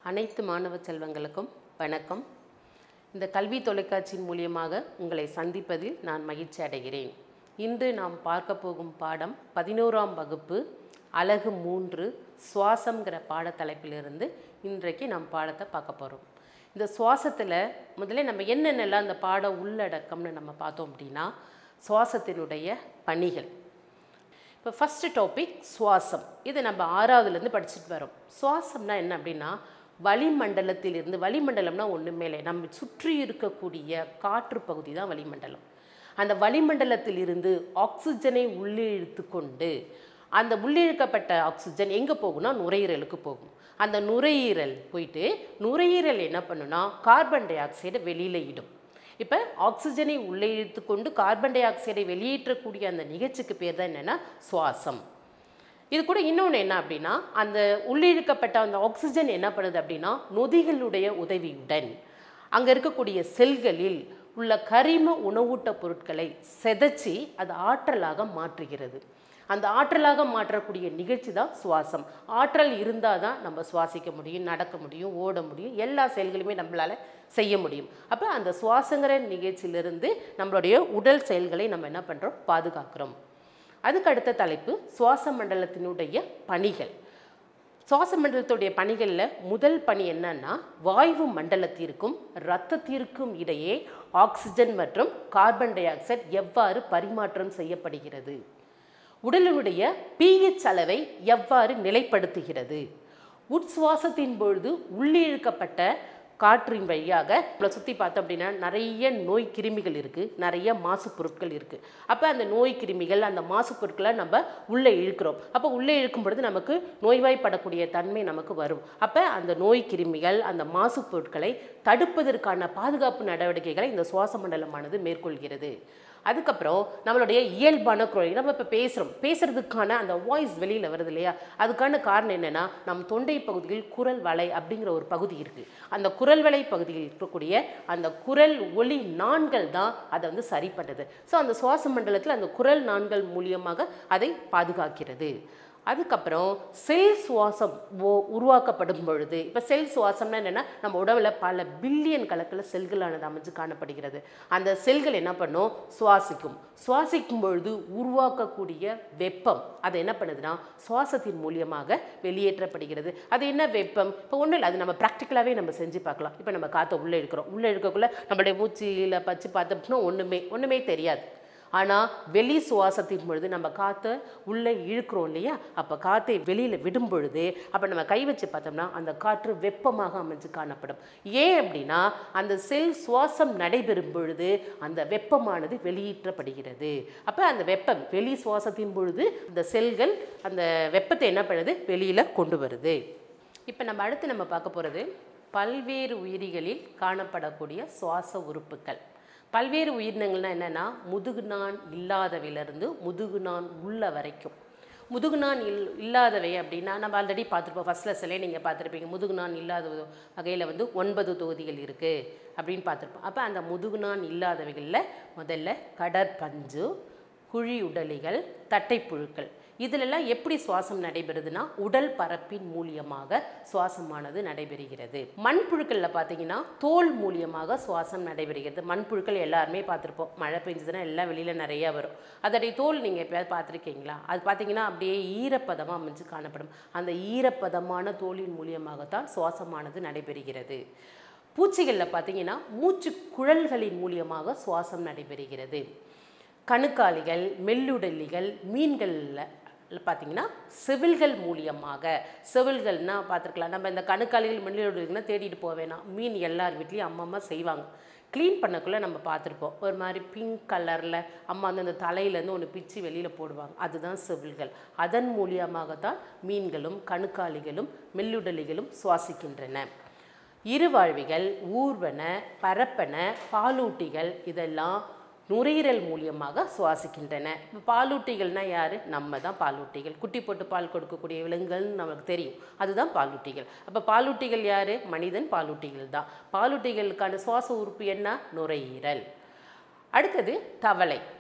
அனைத்து மாணவ செல்வங்களுக்கும் வணக்கம். இந்த கல்வி தொலைக்காட்சியின் மூலமாக உங்களை சந்திப்பதில் நான் மகிழ்ச்சி அடைகிறேன். இன்று நாம் பார்க்க போகும் பாடம் 11ஆம் வகுப்பு அலகு 3 சுவாசம்ங்கிற பாடத்தலைப்பிலிருந்து இன்றைக்கு நாம் பாடத்தை பார்க்க போகிறோம். இந்த சுவாசத்தில் முதல்ல நம்ம என்னென்னலாம் அந்த பாட உள்ளடக்கம்னு நம்ம பார்த்தோம் அப்படின்னா, சுவாசத்தினுடைய பணிகள். இப்போ ஃபஸ்ட்டு டாபிக் சுவாசம். இது நம்ம 6வதுலேருந்து படிச்சுட்டு வரோம். சுவாசம்னா என்ன அப்படின்னா, வளிமண்டலத்திலிருந்து, வளிமண்டலம்னா ஒன்றுமே இல்லை, நம்ம சுற்றி இருக்கக்கூடிய காற்று பகுதி தான் வளிமண்டலம். அந்த வளிமண்டலத்திலிருந்து ஆக்சிஜனை உள்ளே இழுத்து கொண்டு அந்த உள்ளிழுக்கப்பட்ட ஆக்சிஜன் எங்கே போகும்னா நுரையீரலுக்கு போகும். அந்த நுரையீரல் போயிட்டு நுரையீரல் என்ன பண்ணுன்னா கார்பன் டை ஆக்சைடை வெளியில் இடும். இப்போ ஆக்சிஜனை உள்ளே இழுத்து கொண்டு கார்பன் டை ஆக்சைடை வெளியேற்றக்கூடிய அந்த நிகழ்ச்சிக்கு பேர் தான் என்னென்னா சுவாசம். இது கூட இன்னொன்று என்ன அப்படின்னா, அந்த உள்ளிழுக்கப்பட்ட அந்த ஆக்சிஜன் என்ன பண்ணுது அப்படின்னா நொதிகளுடைய உதவியுடன் அங்கே இருக்கக்கூடிய செல்களில் உள்ள கரிம உணவூட்ட பொருட்களை செதைச்சி அது ஆற்றலாக மாற்றுகிறது. அந்த ஆற்றலாக மாற்றக்கூடிய நிகழ்ச்சி தான் சுவாசம். ஆற்றல் இருந்தால் தான் நம்ம சுவாசிக்க முடியும், நடக்க முடியும், ஓட முடியும், எல்லா செயல்களுமே நம்மளால் செய்ய முடியும். அப்போ அந்த சுவாசங்கிற நிகழ்ச்சியிலிருந்து நம்மளுடைய உடல் செயல்களை நம்ம என்ன பண்ணுறோம், பாதுகாக்கிறோம். அதுக்கு அடுத்த தலைப்பு சுவாச மண்டலத்தினுடைய பணிகள். சுவாச மண்டலத்துடைய பணிகளில் முதல் பணி என்னன்னா, வாயு மண்டலத்திற்கும் இரத்தத்திற்கும் இடையே ஆக்சிஜன் மற்றும் கார்பன் டை ஆக்சைடு எவ்வாறு பரிமாற்றம் செய்யப்படுகிறது, உடலினுடைய pH அளவை எவ்வாறு நிலைப்படுத்துகிறது, உட்சுவாசத்தின் பொழுது உள்ளிழுக்கப்பட்ட காற்றின் வழியாக நம்மளை சுற்றி பார்த்தோம் அப்படின்னா நிறைய நோய் கிருமிகள் இருக்குது, நிறைய மாசு பொருட்கள் இருக்குது. அப்போ அந்த நோய் கிருமிகள், அந்த மாசு பொருட்களை நம்ம உள்ளே இழுக்கிறோம். அப்போ உள்ளே இழுக்கும் பொழுது நமக்கு நோய்வாய்ப்படக்கூடிய தன்மை நமக்கு வரும். அப்போ அந்த நோய் கிருமிகள், அந்த மாசு பொருட்களை தடுப்பதற்கான பாதுகாப்பு நடவடிக்கைகளை இந்த சுவாச மண்டலமானது மேற்கொள்கிறது. அதுக்கப்புறம் நம்மளுடைய இயல்பான குரல், நம்ம இப்போ பேசுகிறதுக்கான அந்த வாய்ஸ் வெளியில் வருது இல்லையா, அதுக்கான காரணம் என்னென்னா, நம் தொண்டை பகுதியில் குரல் வலை அப்படிங்கிற ஒரு பகுதி இருக்குது. அந்த குரல் வலை பகுதியில் இருக்கக்கூடிய அந்த குரல் ஒலி நாண்கள் தான் அதை சரி பண்ணுது. ஸோ அந்த சுவாச மண்டலத்தில் அந்த குரல் நாண்கள் மூலியமாக அதை பாதுகாக்கிறது. அதுக்கப்புறம் செல் சுவாசம் உருவாக்கப்படும் பொழுது, இப்போ செல் சுவாசம்னா என்னென்னா, நம்ம உடவில் பல பில்லியன் கணக்கில் செல்களானது அமைஞ்சு காணப்படுகிறது. அந்த செல்கள் என்ன பண்ணும், சுவாசிக்கும் பொழுது உருவாக்கக்கூடிய வெப்பம் அது என்ன பண்ணுதுன்னா சுவாசத்தின் மூலியமாக வெளியேற்றப்படுகிறது. அது என்ன வெப்பம், இப்போ ஒன்றும் இல்லை, அது நம்ம ப்ராக்டிக்கலாகவே நம்ம செஞ்சு பார்க்கலாம். இப்போ நம்ம காற்றை உள்ளே இழுக்கக்குள்ளே நம்மளுடைய மூச்சில் பச்சு பார்த்தோம்னா ஒன்றுமே தெரியாது. ஆனால் வெளி சுவாசத்தின் பொழுது நம்ம காற்றை உள்ளே இழுக்கிறோம் இல்லையா, அப்போ காற்றை வெளியில் விடும் பொழுது அப்போ நம்ம கை வச்சு பார்த்தோம்னா அந்த காற்று வெப்பமாக அமைஞ்சு காணப்படும். ஏன் அப்படின்னா, அந்த செல் சுவாசம் நடைபெறும் பொழுது அந்த வெப்பமானது வெளியேற்றப்படுகிறது. அப்போ அந்த வெப்பம் வெளி சுவாசத்தின் பொழுது இந்த செல்கள் அந்த வெப்பத்தை என்ன பண்ணுது, வெளியில் கொண்டு வருது. இப்போ நம்ம அடுத்து பார்க்க போகிறது பல்வேறு உயிரிகளில் காணப்படக்கூடிய சுவாச உறுப்புகள். பல்வேறு உயிரினங்கள்னால் என்னென்னா, முதுகுநான் இல்லாதவையிலிருந்து முதுகுநான் உள்ள வரைக்கும். முதுகுநான் இல்லாதவை அப்படின்னா நம்ம ஆல்ரெடி பார்த்துருப்போம், ஃபஸ்ட் லெசன்லேயே நீங்கள் பார்த்துருப்பீங்க. முதுகுநான் இல்லாத வகையில் 9 தொகுதிகள் இருக்குது அப்படின்னு பார்த்துருப்போம். அப்போ அந்த முதுகுநான் இல்லாதவைகளில் முதல்ல கடற்பஞ்சு, குழி உடலிகள், தட்டைப்புழுக்கள். இதிலெல்லாம் எப்படி சுவாசம் நடைபெறுதுன்னா உடல் பரப்பின் மூலியமாக சுவாசமானது நடைபெறுகிறது. மண்புழுக்களில் பார்த்தீங்கன்னா தோல் மூலியமாக சுவாசம் நடைபெறுகிறது. மண்புழுக்கள் எல்லாருமே பார்த்துருப்போம், மழை பெஞ்சதுன்னா எல்லாம் வெளியில் நிறையா வரும். அதோடைய தோல் நீங்கள் எப்போயாவது பார்த்துருக்கீங்களா? அது பார்த்தீங்கன்னா அப்படியே ஈரப்பதமாக அமைஞ்சு காணப்படும். அந்த ஈரப்பதமான தோலின் மூலியமாகத்தான் சுவாசமானது நடைபெறுகிறது. பூச்சிகளில் பார்த்தீங்கன்னா மூச்சு குழல்களின் மூலியமாக சுவாசம் நடைபெறுகிறது. கணுக்காலிகள், மெல்லுடலிகள், மீன்களில் பார்த்தீங்கன்னா செவில்கள் மூலியமாக, செவில்கள்னால் பார்த்துருக்கலாம். நம்ம இந்த கணுக்காலிகள் மெல்லுடலிகள்னால் தேடிட்டு போவேனா, மீன் எல்லார் வீட்லேயும் அம்மா செய்வாங்க. க்ளீன் பண்ணக்குள்ளே நம்ம பார்த்துருப்போம், ஒரு மாதிரி பிங்க் கலரில் அம்மா அந்த தலையிலேருந்து ஒன்று பிச்சு வெளியில் போடுவாங்க, அதுதான் செவில்கள். அதன் மூலியமாகத்தான் மீன்களும் கணுக்காலிகளும் மெல்லுடலிகளும் சுவாசிக்கின்றன. இருவாழ்விகள், ஊர்வன, பரப்பன, பாலூட்டிகள் இதெல்லாம் நுரையீரல் மூலியமாக சுவாசிக்கின்றன. இப்போ பாலூட்டிகள்னால் யார்? நம்ம தான் பாலூட்டிகள். குட்டி போட்டு பால் கொடுக்கக்கூடிய விலங்குகள்னு நமக்கு தெரியும், அதுதான் பாலூட்டிகள். அப்போ பாலூட்டிகள் யார்? மனிதன் பாலூட்டிகள் தான். பாலூட்டிகளுக்கான சுவாச உறுப்பு என்ன? நுரையீரல். அடுத்தது தவளை.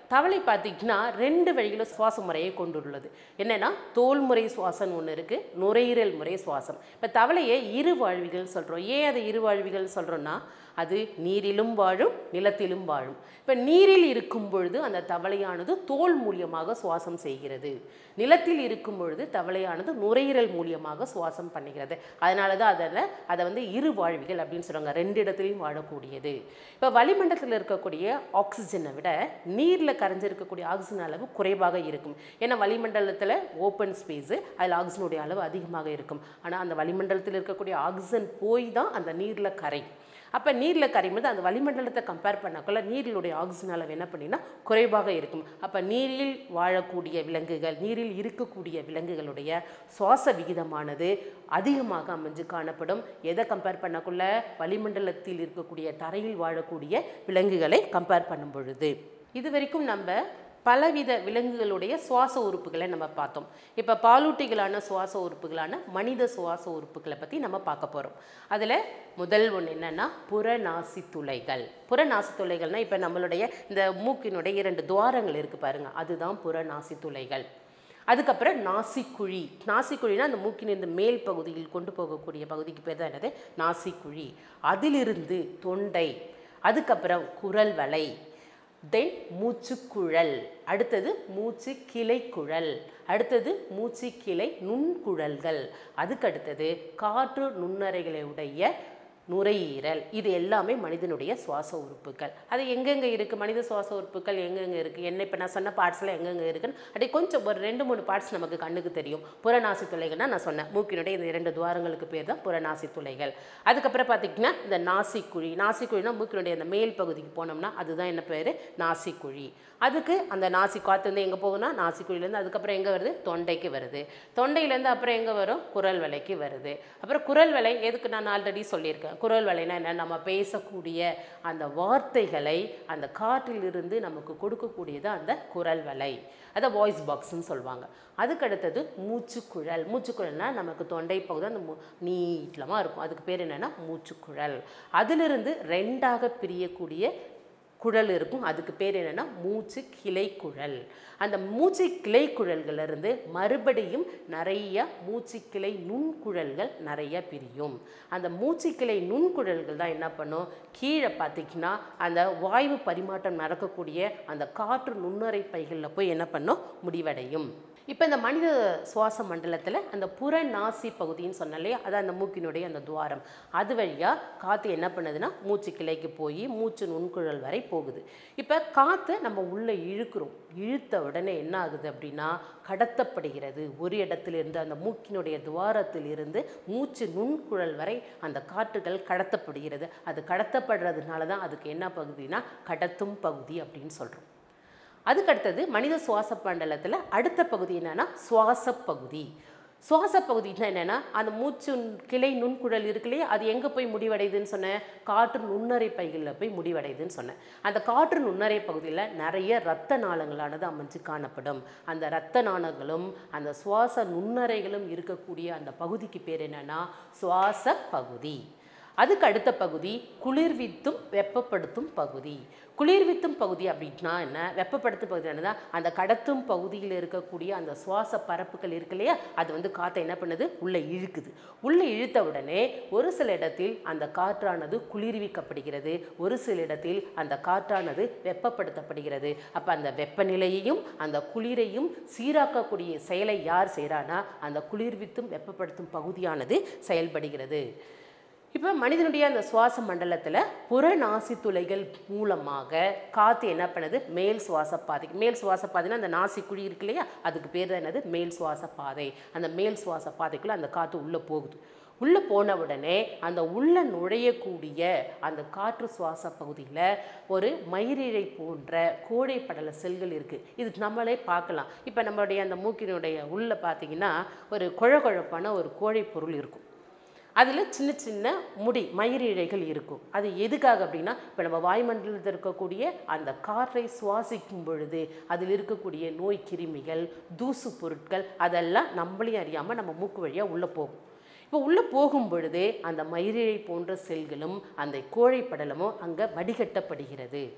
தவளை பார்த்திங்கன்னா 2 வழிகளில் சுவாச முறையை கொண்டுள்ளது. என்னென்னா தோல்முறை சுவாசம் ஒன்று இருக்குது, நுரையீரல் முறை சுவாசம். இப்போ தவளையை இருவாழ்விகள் சொல்கிறோம். ஏன் அது இருவாழ்விகள் சொல்கிறோன்னா, அது நீரிலும் வாழும், நிலத்திலும் வாழும். இப்போ நீரில் இருக்கும் பொழுது அந்த தவளையானது தோல் மூலியமாக சுவாசம் செய்கிறது. நிலத்தில் இருக்கும் பொழுது தவளையானது நுரையீரல் மூலியமாக சுவாசம் பண்ணுகிறது. அதனால தான் அதை வந்து இருவாழ்விகள் அப்படின்னு சொல்கிறாங்க. 2 இடத்துலையும் வாழக்கூடியது. இப்போ வளிமண்டலத்தில் இருக்கக்கூடிய ஆக்சிஜனை விட நீரில் கரைஞ்சிருக்கக்கூடிய ஆக்சிஜன் அளவு குறைவாக இருக்கும். ஏன்னா வளிமண்டலத்தில் ஓப்பன் ஸ்பேஸு, அதில் ஆக்சிஜனுடைய அளவு அதிகமாக இருக்கும். ஆனால் அந்த வளிமண்டலத்தில் இருக்கக்கூடிய ஆக்சிஜன் போய் தான் அந்த நீரில் கரையும். அப்போ நீரில் கரையும்போது அந்த வளிமண்டலத்தை கம்பேர் பண்ணக்குள்ள நீரிலுடைய ஆக்சிஜன் அளவு என்ன பண்ணினா குறைவாக இருக்கும். அப்போ நீரில் வாழக்கூடிய விலங்குகள், நீரில் இருக்கக்கூடிய விலங்குகளுடைய சுவாச விகிதமானது அதிகமாக அமைஞ்சு காணப்படும். எதை கம்பேர் பண்ணக்குள்ள? வளிமண்டலத்தில் இருக்கக்கூடிய தரையில் வாழக்கூடிய விலங்குகளை கம்பேர் பண்ணும் பொழுது. இது வரைக்கும் நம்ம பலவித விலங்குகளுடைய சுவாச உறுப்புகளை நம்ம பார்த்தோம். இப்போ பாலூட்டிகளான சுவாச உறுப்புகளான மனித சுவாச உறுப்புகளை பற்றி நம்ம பார்க்க போகிறோம். அதில் முதல் ஒன்று என்னென்னா புறநாசி துளைகள். புறநாசி துளைகள்னால் இப்போ நம்மளுடைய இந்த மூக்கினுடைய 2 துவாரங்கள் இருக்குது பாருங்கள், அதுதான் புறநாசி துளைகள். அதுக்கப்புறம் நாசிக்குழி. நாசிக்குழினா அந்த மூக்கின் இந்த மேல் பகுதியில் கொண்டு போகக்கூடிய பகுதிக்கு பேர் தான் என்னது? நாசிக்குழி. அதிலிருந்து தொண்டை, அதுக்கப்புறம் குரல் வளை, தென் மூச்சுக்குழல், அடுத்தது மூச்சு கிளை குழல், அடுத்தது மூச்சு கிளை நுண்குழல்கள், அதுக்கடுத்தது காற்று நுண்ணறைகளை உடைய நுரையீரல். இது எல்லாமே மனிதனுடைய சுவாச உறுப்புகள். அது எங்கெங்கே இருக்குது? மனித சுவாச உறுப்புகள் எங்கெங்கே இருக்குது? என்ன இப்போ நான் சொன்ன பார்ட்ஸில் எங்கெங்கே இருக்குன்னு அப்படி கொஞ்சம் ஒரு 2-3 பார்ட்ஸ் நமக்கு கண்ணுக்கு தெரியும். புறநாசி துளைகள்னால் நான் சொன்னேன், மூக்கினுடைய இந்த 2 துவாரங்களுக்கு பேர் தான் புறநாசி துளைகள். அதுக்கப்புறம் பார்த்திங்கன்னா இந்த நாசிக்குழி. நாசிக்குழினா மூக்கினுடைய அந்த மேல் பகுதிக்கு போனோம்னா அதுதான் என்ன பேர்? நாசிக்குழி. அதுக்கு அந்த நாசி காற்று வந்து எங்கே போகும்னா நாசிக்குழிலேருந்து அதுக்கப்புறம் எங்கே வருது? தொண்டைக்கு வருது. தொண்டையிலேருந்து அப்புறம் எங்கே வரும்? குரல் வளைக்கு வருது. அப்புறம் குரல் வளை எதுக்கு நான் ஆல்ரெடி சொல்லியிருக்கேன். குரல் வளைனா என்ன? நம்ம பேசக்கூடிய அந்த வார்த்தைகளை அந்த காற்றிலிருந்து நமக்கு கொடுக்கக்கூடியது அந்த குரல் வளை, அதை வாய்ஸ் பாக்ஸ்ன்னு சொல்லுவாங்க. அதுக்கடுத்தது மூச்சுக்குழல். மூச்சுக்குழல்னால் நமக்கு தொண்டை பகுதி அந்த நீட்டமாக இருக்கும், அதுக்கு பேர் என்னென்னா மூச்சுக்குழல். அதிலிருந்து 2ஆக பிரியக்கூடிய குழல் இருக்கும், அதுக்கு பேர் என்னென்னா மூச்சு கிளை குழல். அந்த மூச்சு கிளை குழல்களிலிருந்து மறுபடியும் நிறைய மூச்சு கிளை நுண்குழல்கள் நிறைய பிரியும். அந்த மூச்சு கிளை நுண்குழல்கள் தான் என்ன பண்ணும்? கீழே பார்த்திங்கன்னா அந்த வாயு பரிமாற்றம் நடக்கக்கூடிய அந்த காற்று நுண்ணறை பைகளில் போய் என்ன பண்ணும்? முடிவடையும். இப்போ இந்த மனித சுவாச மண்டலத்தில் அந்த புறநாசி பகுதின்னு சொன்னாலே அது அந்த மூக்கினுடைய அந்த துவாரம், அது வழியாக காற்று என்ன பண்ணுதுன்னா மூச்சு கிளைக்கு போய் மூச்சு நுண்குழல் வரை போகுது. இப்போ காற்றை நம்ம உள்ளே இழுக்கிறோம், இழுத்த உடனே என்ன ஆகுது அப்படின்னா கடத்தப்படுகிறது. ஒரு இடத்திலிருந்து அந்த மூக்கினுடைய துவாரத்திலிருந்து மூச்சு நுண்குழல் வரை அந்த காற்றுகள் கடத்தப்படுகிறது. அது கடத்தப்படுறதுனால தான் அதுக்கு என்ன பகுதினா கடத்தும் பகுதி அப்படின்னு சொல்கிறோம். அதுக்கடுத்தது மனித சுவாச மண்டலத்தில் அடுத்த பகுதி என்னென்னா சுவாச பகுதி. சுவாச பகுதினா என்னென்னா அந்த மூச்சு கிளை நுண்குழல் இருக்கு இல்லையா, அது எங்கே போய் முடிவடையுதுன்னு சொன்னேன்? காற்று நுண்ணறை பைகளில் போய் முடிவடையுதுன்னு சொன்னேன். அந்த காற்று நுண்ணறை பகுதியில் நிறைய இரத்த நாளங்களானது அமைஞ்சு காணப்படும். அந்த இரத்த நாளங்களும் அந்த சுவாச நுண்ணறைகளும் இருக்கக்கூடிய அந்த பகுதிக்கு பேர் என்னென்னா சுவாச பகுதி. அதுக்கு அடுத்த பகுதி குளிர்வித்தும் வெப்பப்படுத்தும் பகுதி. குளிர்வித்தும் பகுதி அப்படின்னா என்ன? வெப்பப்படுத்தும் பகுதி என்னன்னா அந்த கடத்தும் பகுதியில் இருக்கக்கூடிய அந்த சுவாச பரப்புகள் இருக்கு இல்லையா, அது வந்து காற்றை என்ன பண்ணுது? உள்ளே இழுக்குது. உள்ளே இழுத்த உடனே ஒரு சில இடத்தில் அந்த காற்றானது குளிர்விக்கப்படுகிறது, ஒரு சில இடத்தில் அந்த காற்றானது வெப்பப்படுத்தப்படுகிறது. அப்போ அந்த வெப்பநிலையையும் அந்த குளிரையும் சீராக்கக்கூடிய செயலை யார் செய்கிறான்னா அந்த குளிர்வித்தும் வெப்பப்படுத்தும் பகுதியானது செயல்படுகிறது. இப்போ மனிதனுடைய அந்த சுவாச மண்டலத்தில் புறநாசி துளைகள் மூலமாக காற்று என்ன பண்ணுது? மேல் சுவாச பாதை. மேல் சுவாச பாதைனா அந்த நாசி குழி இருக்கு இல்லையா, அதுக்கு பேர் தான் என்னது? மேல் சுவாச பாதை. அந்த மேல் சுவாச பாதைக்குள்ளே அந்த காற்று உள்ளே போகுது. உள்ளே போன உடனே அந்த உள்ளே நுழையக்கூடிய அந்த காற்று சுவாச பகுதியில் ஒரு மயிரிழை போன்ற கோழை படல செல்கள் இருக்குது. இது நம்மளே பார்க்கலாம். இப்போ நம்மளுடைய அந்த மூக்கினுடைய உள்ளே பார்த்திங்கன்னா ஒரு குழகுழப்பான ஒரு கோழை பொருள் இருக்கும். அதில் சின்ன சின்ன முடி மயிரிழைகள் இருக்கும். அது எதுக்காக அப்படின்னா இப்போ நம்ம வாயுமண்டலத்தில் இருக்கக்கூடிய அந்த காற்றை சுவாசிக்கும் பொழுது அதில் இருக்கக்கூடிய நோய் கிருமிகள், தூசு பொருட்கள் அதெல்லாம் நம்மளையும் அறியாமல் நம்ம மூக்கு வழியாக உள்ளே போகும். இப்போ உள்ளே போகும் பொழுதே அந்த மயிரிழை போன்ற செல்களும் அந்த கோழை படலமும் அங்கே வடிகட்டப்படுகிறது.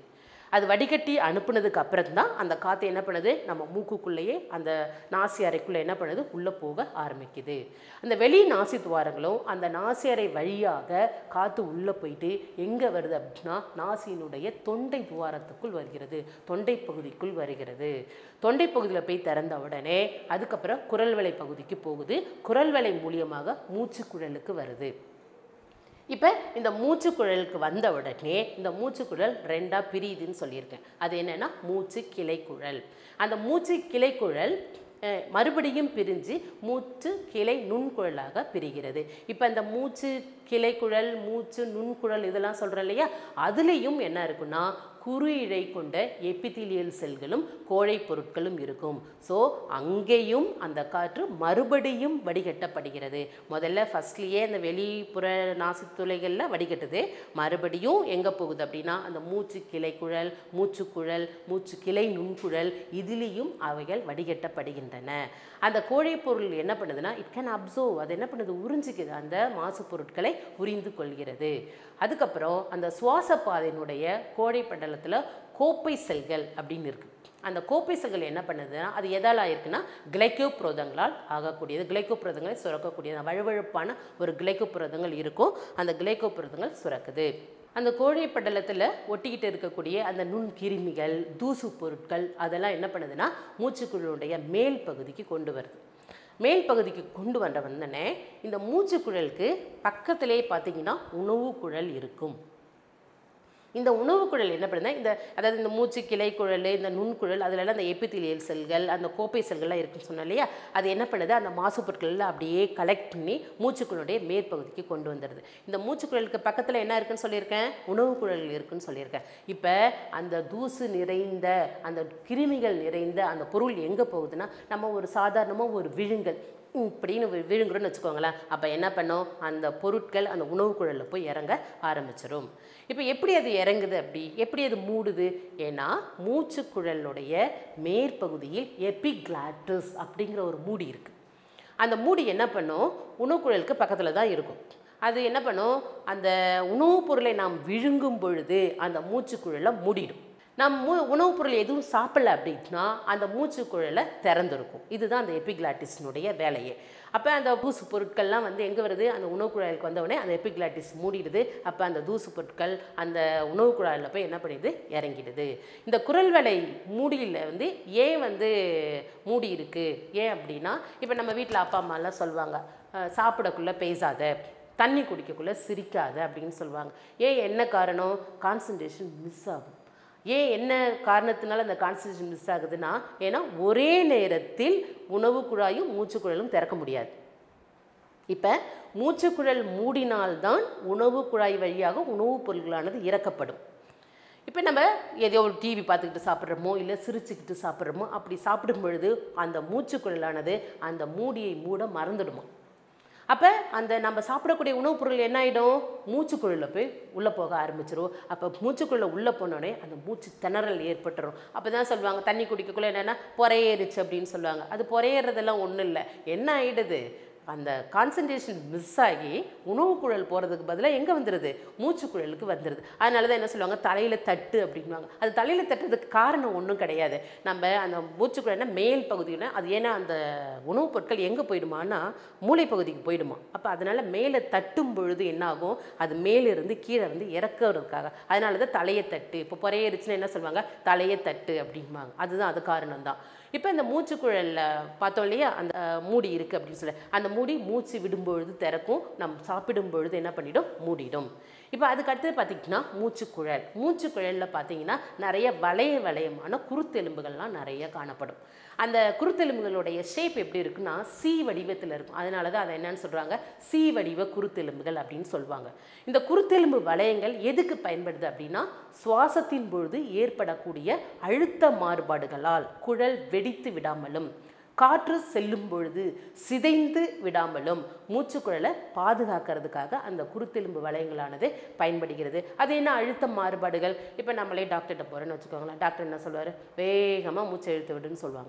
அது வடிகட்டி அனுப்புனதுக்கு அப்புறம் தான் அந்த காற்று என்ன பண்ணுது, நம்ம மூக்குக்குள்ளேயே அந்த நாசி அறைக்குள்ளே என்ன பண்ணுது, உள்ளே போக ஆரம்பிக்குது. அந்த வெளி நாசி துவாரங்களும் அந்த நாசி அறை வழியாக காற்று உள்ளே போயிட்டு எங்கே வருது அப்படின்னா நாசியினுடைய தொண்டை துவாரத்துக்குள் வருகிறது, தொண்டை பகுதிக்குள் வருகிறது. தொண்டை பகுதியில் போய் திறந்த உடனே அதுக்கப்புறம் குரல் வளை பகுதிக்கு போகுது. குரல் வளை மூலியமாக மூச்சுக்குழலுக்கு வருது. இப்போ இந்த மூச்சுக்குழலுக்கு வந்த உடனே இந்த மூச்சுக்குழல் ரெண்டாக பிரியுதுன்னு சொல்லியிருக்கேன். அது என்னென்னா மூச்சு கிளைக்குழல். அந்த மூச்சு கிளைக்குழல் மறுபடியும் பிரிஞ்சு மூச்சு கிளை நுண்குழலாக பிரிகிறது. இப்போ இந்த மூச்சு கிளைக்குழல், மூச்சு நுண்குழல் இதெல்லாம் சொல்கிறோம் இல்லையா, அதுலேயும் என்ன இருக்குன்னா குறு இழை கொண்ட எபிதீலியல் செல்களும் கோழை பொருட்களும் இருக்கும். ஸோ அங்கேயும் அந்த காற்று மறுபடியும் வடிகட்டப்படுகிறது. முதல்ல ஃபஸ்ட்லேயே அந்த வெளிப்புற நாசித்துளைகளில் வடிகட்டுது, மறுபடியும் எங்கே போகுது அப்படின்னா அந்த மூச்சு கிளைக்குழல், மூச்சுக்குழல், மூச்சு கிளை நுண்குழல் இதுலேயும் அவைகள் வடிகட்டப்படுகின்றன. அந்த கோழை பொருள் என்ன பண்ணுதுன்னா இட் கேன் அப்சர்வ், அது என்ன பண்ணுது, உறிஞ்சிக்குது, அந்த மாசு பொருட்களை உறிந்து கொள்கிறது. அதுக்கப்புறம் அந்த சுவாச பாதையினுடைய கோழை படலத்தில் கோப்பை செல்கள் அப்படின்னு இருக்குது. அந்த கோப்பை செல்கள் என்ன பண்ணுதுன்னா அது எதால் ஆயிருக்குன்னா கிளைக்கோபுரதங்களால் ஆகக்கூடியது. கிளைக்கோபுரதங்களை சுரக்கக்கூடியது, வழுவழுப்பான ஒரு கிளைக்கோபுரதங்கள் இருக்கும், அந்த கிளைக்கோபுரதங்கள் சுரக்குது. அந்த கோழை படலத்தில் ஒட்டிக்கிட்டு இருக்கக்கூடிய அந்த நுண்கிருமிகள், தூசு பொருட்கள் அதெல்லாம் என்ன பண்ணுதுன்னா மூச்சுக்குழலுடைய மேல் பகுதிக்கு கொண்டு வருது. மேல் பகுதிக்கு கொண்டு வந்தோடனே இந்த மூச்சுக்குழலுக்கு பக்கத்திலே பார்த்தீங்கன்னா உணவு குழல் இருக்கும். இந்த உணவு குழல் என்ன பண்ணுதுன்னா அதாவது இந்த மூச்சு கிளை குழல், இந்த நுண்குழல் அதிலெல்லாம் அந்த எபிதீலியல் செல்கள், அந்த கோப்பை செல்கள்லாம் இருக்குன்னு சொன்னோம் இல்லையா, அது என்ன பண்ணுது, அந்த மாசு பொருட்களில் அப்படியே கலெக்ட் பண்ணி மூச்சுக்குழலுடைய மேற்பகுதிக்கு கொண்டு வந்துடுது. இந்த மூச்சுக்குழலுக்கு பக்கத்தில் என்ன இருக்குன்னு சொல்லியிருக்கேன், உணவு குழல் இருக்குன்னு சொல்லியிருக்கேன். இப்போ அந்த தூசு நிறைந்த அந்த கிருமிகள் நிறைந்த அந்த பொருள் எங்கே போகுதுன்னா நம்ம ஒரு சாதாரணமாக ஒரு விழுங்கல் இப்படின்னு விழுங்குறோன்னு வச்சுக்கோங்களேன். அப்போ என்ன பண்ணோம், அந்த பொருட்கள் அந்த உணவு குழலில் போய் இறங்க ஆரம்பிச்சிடும். இப்போ எப்படி அது இறங்குது, அப்படி எப்படி அது மூடுது, ஏன்னா மூச்சுக்குழலுடைய மேற்பகுதியில் எபிகிளாட்டிஸ் அப்படிங்கிற ஒரு மூடி இருக்குது. அந்த மூடி என்ன பண்ணும், உணவு குழலுக்கு பக்கத்தில் தான் இருக்கும். அது என்ன பண்ணும், அந்த உணவுப் பொருளை நாம் விழுங்கும் பொழுது அந்த மூச்சுக்குழலை மூடிடும். நம்ம உணவுப் பொருள் எதுவும் சாப்பிடல அப்படின்னா அந்த மூச்சுக்குழலை திறந்துருக்கும். இதுதான் அந்த எபிகிளாட்டிஸினுடைய வேலையே. அப்போ அந்த தூசு பொருட்கள்லாம் வந்து எங்கே வருது, அந்த உணவு குழாய்க்கு வந்தவுடனே அந்த எபிகிளாட்டிஸ் மூடிடுது. அப்போ அந்த தூசு பொருட்கள் அந்த உணவு குழாயில் போய் என்ன பண்ணிடுது, இறங்கிடுது. இந்த குரல் வளை மூடியில் வந்து ஏன் வந்து மூடி இருக்குது, ஏன் அப்படின்னா இப்போ நம்ம வீட்டில் அப்பா அம்மாலாம் சொல்லுவாங்க சாப்பிடக்குள்ளே பேசாத, தண்ணி குடிக்கக்குள்ளே சிரிக்காத அப்படின்னு சொல்லுவாங்க. ஏன், என்ன காரணம், கான்சன்ட்ரேஷன் மிஸ் ஆகும். ஏன், என்ன காரணத்தினால அந்த கான்சன்ட்ரேஷன் மிஸ் ஆகுதுன்னா ஏன்னா ஒரே நேரத்தில் உணவு குழாயும் மூச்சுக்குழலும் திறக்க முடியாது. இப்போ மூச்சுக்குழல் மூடினால்தான் உணவு குழாய் வழியாக உணவுப் பொருட்களானது இறக்கப்படும். இப்போ நம்ம ஏதோ ஒரு டிவி பார்த்துக்கிட்டு சாப்பிட்றோமோ இல்லை சிரிச்சுக்கிட்டு சாப்பிட்றோமோ, அப்படி சாப்பிடும் பொழுது அந்த மூச்சுக்குழலானது அந்த மூடியை மூட மறந்துடுமா. அப்போ அந்த நம்ம சாப்பிடக்கூடிய உணவுப் பொருள் என்ன ஆகிடும், மூச்சுக்குழலில் போய் உள்ளே போக ஆரம்பிச்சிடும். அப்போ மூச்சுக்குள்ளே உள்ளே போனோடனே அந்த மூச்சு திணறல் ஏற்பட்டுரும். அப்போ தான் சொல்லுவாங்க தண்ணி குடிக்கக்குள்ளே என்னென்னா பொறையேறிச்சு அப்படின்னு சொல்லுவாங்க. அது பொறையேறதெல்லாம் ஒன்றும் இல்லை, என்ன ஆகிடுது, அந்த கான்சன்ட்ரேஷன் மிஸ் ஆகி உணவு குழல் போகிறதுக்கு பதிலாக எங்கே வந்துடுது, மூச்சுக்குழலுக்கு வந்துடுது. அதனால தான் என்ன சொல்லுவாங்க, தலையில் தட்டு அப்படின்வாங்க. அது தலையில் தட்டுறதுக்கு காரணம் ஒன்றும் கிடையாது. நம்ம அந்த மூச்சுக்குழல்னா மேல் பகுதியில் அது ஏன்னா அந்த உணவுப் பொருட்கள் எங்கே போயிடுமான்னா மூளை பகுதிக்கு போயிடுமா. அப்போ அதனால் மேலே தட்டும் பொழுது என்ன ஆகும், அது மேலிருந்து கீழே வந்து இறக்கிறதுக்காக. அதனால தான் தலையை தட்டு. இப்போ பொறையேறிச்சுன்னா என்ன சொல்லுவாங்க, தலையை தட்டு அப்படின்பாங்க. அதுதான் அது காரணம் தான். இப்போ இந்த மூச்சுக்குழலில் பார்த்தோம் இல்லையா, அந்த மூடி இருக்குது அப்படின்னு சொல்லி, அந்த மூடி மூச்சு விடும்பொழுது திறக்கும், நம்ம சாப்பிடும் பொழுது என்ன பண்ணிடும், மூடிடும். இப்போ அதுக்கு அடுத்தது பார்த்திங்கன்னா மூச்சுக்குழல். மூச்சுக்குழலில் பார்த்தீங்கன்னா நிறைய வளையமான குருத்தெலும்புகள்லாம் நிறைய காணப்படும். அந்த குருத்தெலும்புகளுடைய ஷேப் எப்படி இருக்குன்னா சி வடிவத்தில் இருக்கும். அதனால தான் அதை என்னன்னு சொல்கிறாங்க, சி வடிவ குருத்தெலும்புகள் அப்படின்னு சொல்லுவாங்க. இந்த குருத்தெலும்பு வளையங்கள் எதுக்கு பயன்படுது அப்படின்னா சுவாசத்தின் பொழுது ஏற்படக்கூடிய அழுத்த மாறுபாடுகளால் குழல் வெடித்து விடாமலும் காற்று செல்லும் பொழுது சிதைந்து விடாமலும் மூச்சுக்குழலை பாதுகாக்கிறதுக்காக அந்த குருத்தெலும்பு வளையங்களானது பயன்படுகிறது. அது என்ன அழுத்த மாறுபாடுகள், இப்போ நம்மளே டாக்டர்கிட்ட போகிறேன்னு வச்சுக்கோங்களேன், டாக்டர் என்ன சொல்லுவார், வேகமாக மூச்சை இழுத்து விடுன்னு சொல்லுவாங்க.